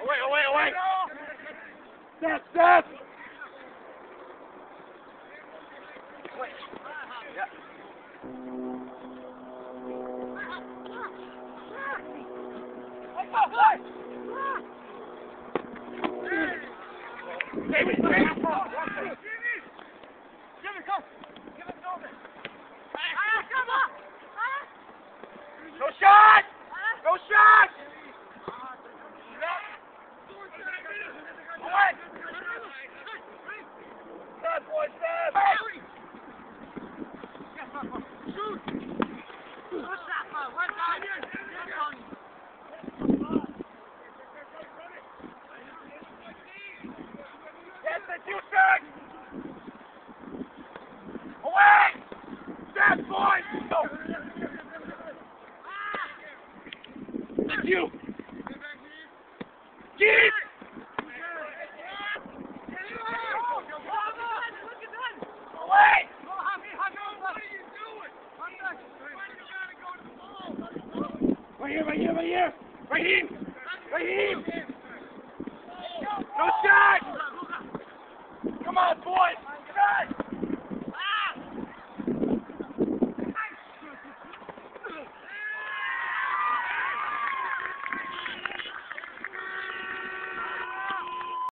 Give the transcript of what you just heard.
Away. Step. Jimmy, come! No shot! Away! Step, boy, step! Shoot! Yes, it's you, sir! Away! Step, boy! Go! It's you! Keep! Away! Right here! Raheem! No shot! Come on, boys! Shot!